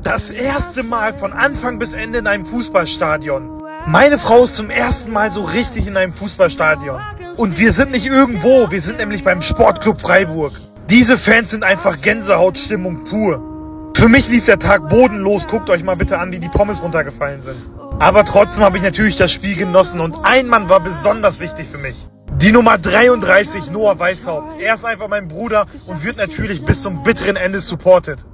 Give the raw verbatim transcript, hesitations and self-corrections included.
Das erste Mal von Anfang bis Ende in einem Fußballstadion. Meine Frau ist zum ersten Mal so richtig in einem Fußballstadion. Und wir sind nicht irgendwo, wir sind nämlich beim Sportclub Freiburg. Diese Fans sind einfach Gänsehautstimmung pur. Für mich lief der Tag bodenlos, guckt euch mal bitte an, wie die Pommes runtergefallen sind. Aber trotzdem habe ich natürlich das Spiel genossen und ein Mann war besonders wichtig für mich. Die Nummer dreiunddreißig, Noah Weishaupt. Er ist einfach mein Bruder und wird natürlich bis zum bitteren Ende supported.